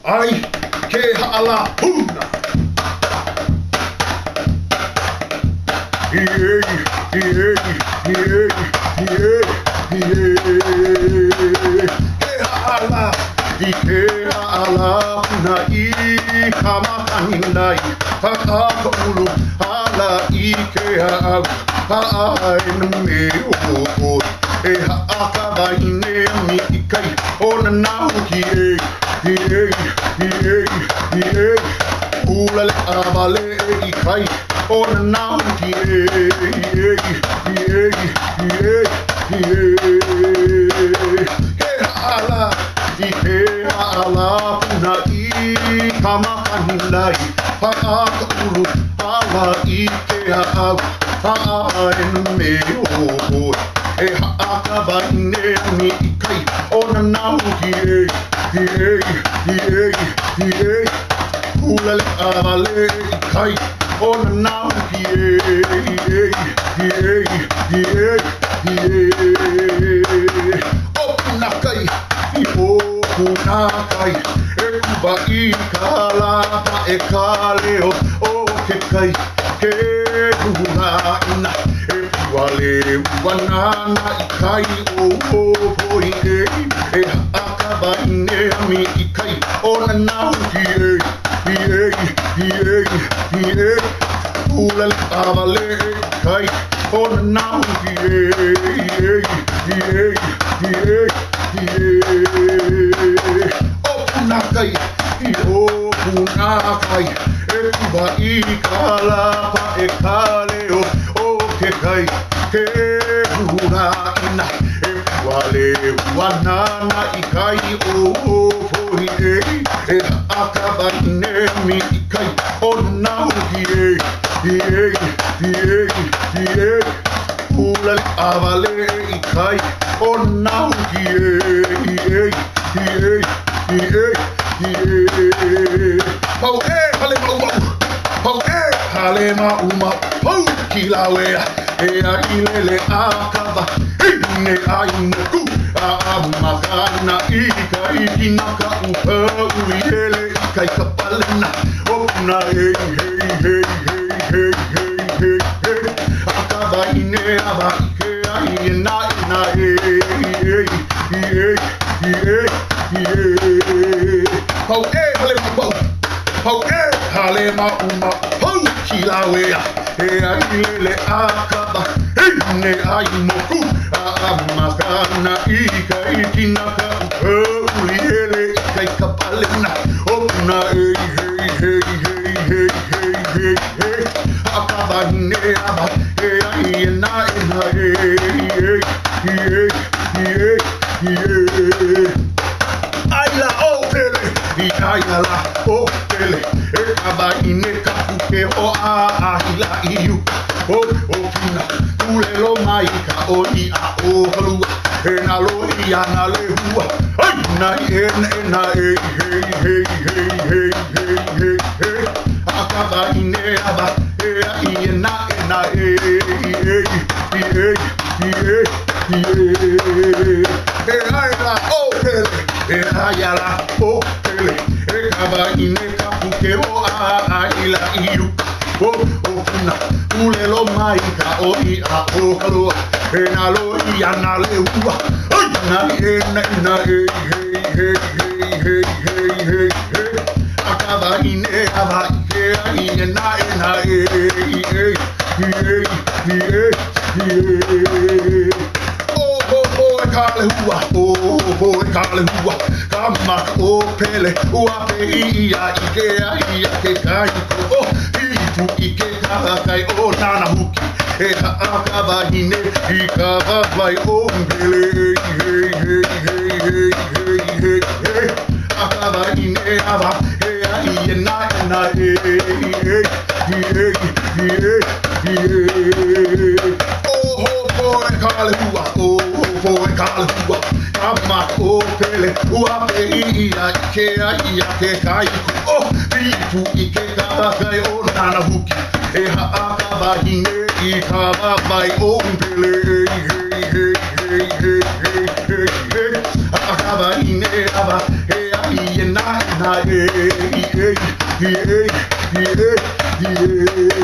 ai ke hala huna. Ke hala na I kamakanai Hakaulu hala I ke au Haai me o E haakawaine mi I kai Ona nau ki Ulale avale I kai Ona nau ki Ke hala na I kamakanai Hakaulu hala I ke au Haai me o E haakawaine mi I kai Ona nau ki Ulale avale I kai Ona nau ki Opuna kai I opuna kai E kuba I kalapa e kaleo O ke kai ke huna ina E puale uanana I kai o poi E haakawaine mi I kai Ona nau ki Ulale avale kai Ona nau ki Opuna kai I opuna kai E kuba I kalapa e kaleo O ke kai ke huna ina E puale uanana I kai o poi E haakawaine mi I kai Ona nau ki Ulale avale I kai Ona nau ki Pau e hale mau Pau e hale mau Pau ki la wea E a I lele a kawa Hine a I moku A makana I kai Kinaka upa ui hele I kai kapalena Opuna Akawaine ava ke ai na Pau e hale mau Pau e hale mau Pau ki la wea E ai lele a kawa Hine ai moku A makana I kai Kinaka upa ui hele I kai kapalena Opuna Akawaine ava e ai na Aila o pele I aila o pele E kawaine kapu ke o a ahila iu O kina tulelo mai ka o I a o halua E na loi ana le hua Ai na Akawaine ava e ai na E aila o pele E aila o pele E kawaine kapu ke o a aila iu O kina tulelo mai ka o I a o halua E na loi ana le hua Ai na Akawaine ava e ai na Oh, kale hua, kale hua Kamaka o pele, ua pe ia I ke kai ko I tu I ke kai o nana huki E haakawaine I kawawai o pele Akawaine ava e ai na Oh, kale hua, kale hua Kamaka o pele, ua pe ia I ke kai ko I tu I ke kai o nana huki E haakawaine I kawawai o pele Akawaine ava e ai na na e,